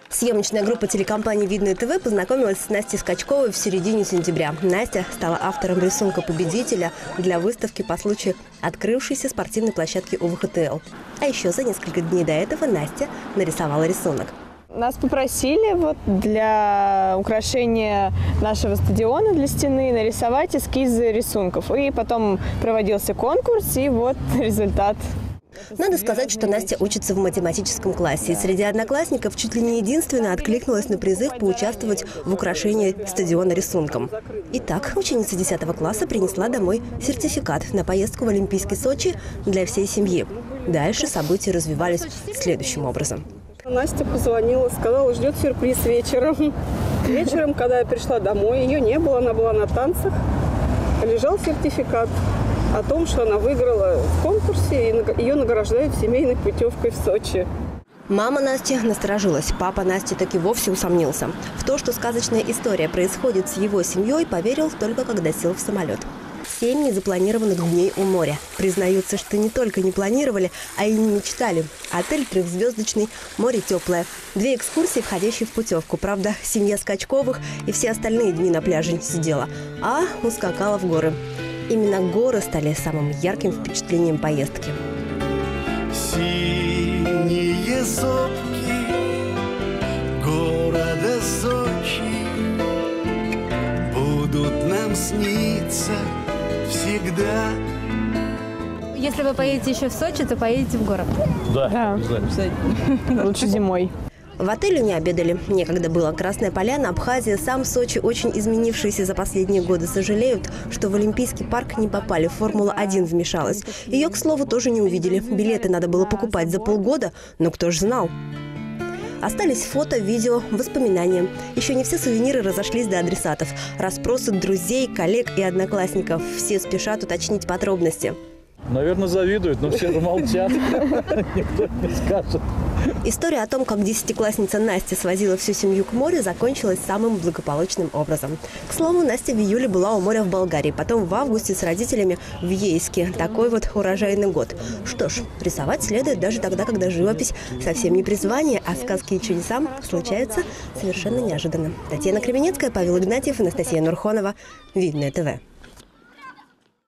Съемочная группа телекомпании «Видное ТВ» познакомилась с Настей Скачковой в середине сентября. Настя стала автором рисунка победителя для выставки по случаю открывшейся спортивной площадки УВХТЛ. А еще за несколько дней до этого Настя нарисовала рисунок. Нас попросили для украшения нашего стадиона для стены нарисовать эскизы рисунков. И потом проводился конкурс, и вот результат. Надо сказать, что Настя учится в математическом классе. И среди одноклассников чуть ли не единственная откликнулась на призыв поучаствовать в украшении стадиона рисунком. Итак, ученица 10 класса принесла домой сертификат на поездку в Олимпийский Сочи для всей семьи. Дальше события развивались следующим образом. Настя позвонила, сказала, ждет сюрприз вечером. Вечером, когда я пришла домой, ее не было, она была на танцах. Лежал сертификат о том, что она выиграла в конкурсе, и ее награждают семейной путевкой в Сочи. Мама Насти насторожилась. Папа Насти таки вовсе усомнился. В то, что сказочная история происходит с его семьей, поверил только когда сел в самолет. 7 незапланированных дней у моря. Признаются, что не только не планировали, а и не мечтали. Отель трехзвездочный, море теплое. 2 экскурсии, входящие в путевку. Правда, семья Скачковых и все остальные дни на пляже не сидела, а ускакала в горы. Именно горы стали самым ярким впечатлением поездки. Синие сопки города Сочи будут нам сниться всегда. Если вы поедете еще в Сочи, то поедете в город. Да. Лучше зимой. В отеле не обедали. Некогда было. Красная Поляна, Абхазия, сам Сочи, очень изменившиеся за последние годы, сожалеют, что в Олимпийский парк не попали. Формула-1 вмешалась. Ее, к слову, тоже не увидели. Билеты надо было покупать за полгода, но кто ж знал. Остались фото, видео, воспоминания. Еще не все сувениры разошлись до адресатов. Расспросы друзей, коллег и одноклассников. Все спешат уточнить подробности. Наверное, завидуют, но все молчат. Никто не скажет. История о том, как 10-классница Настя свозила всю семью к морю, закончилась самым благополучным образом. К слову, Настя в июле была у моря в Болгарии, потом в августе с родителями в Ейске. Такой вот урожайный год. Что ж, рисовать следует даже тогда, когда живопись совсем не призвание, а сказки и чудеса случаются совершенно неожиданно. Татьяна Кременецкая, Павел Игнатьев, Анастасия Нурхонова. Видное ТВ.